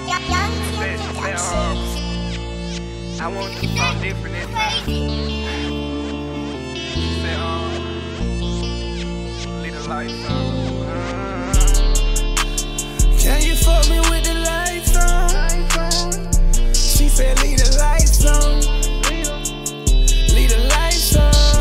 I want to do something different this time. Leave the lights on. Can you fuck me with the lights on? She said leave the lights on. Leave the lights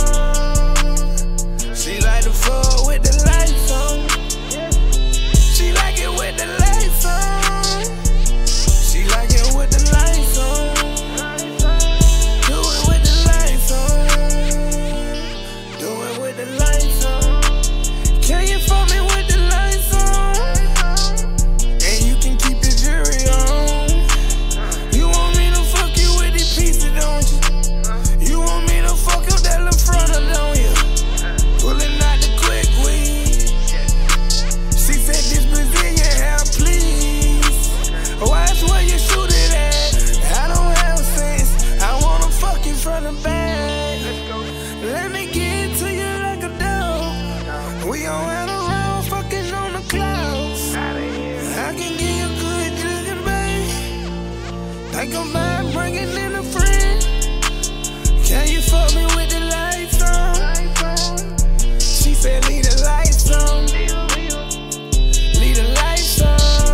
on. She like to fuck with the lights on. She like it with the lights on. She like it with the lights on. Do it with the lights on. Do it with the lights on. Can you fuck me with the lights on? And you can keep your jewelry on. You want me to fuck you with these pieces, don't you? You want me to fuck you that little front, don't you? Pulling out the quick weed. She said this Brazilian hair, please. Watch where you shoot it at. I don't have sense. I wanna fuck you from the back. Let me get to you like a dog. We gon' run around fucking on the clouds. I can give you good jugging, babe. Think about bringing in a friend. Can you fuck me with the lights on? She said leave the lights on. Leave the lights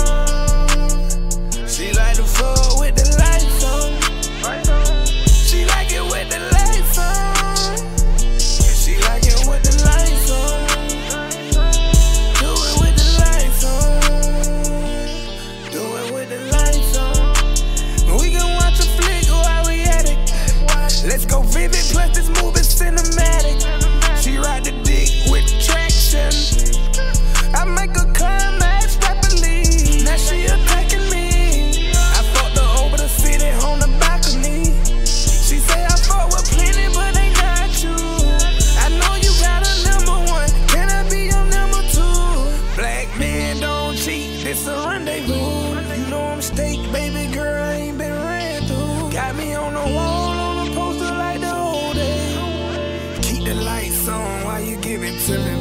on. She like to fuck with the lights on. She like it with the lights on. She like it with the lights on. Do it with the lights on. Do it with the lights on. We can watch a flick while we at it. Let's go vivid, plus this movie cinematic. She ride the dick with traction. I make her climax rapidly. Now she attacking me. I fucked her over the city on the balcony. She say I fuck with plenty, but they not you. I know you got a number one. Can I be your number two? Black men don't cheat. This a rendezvous. You know I'm steak, baby girl. I ain't been ran through. Got me on the wall, on the poster like the old days. Keep the lights on while you give it to me.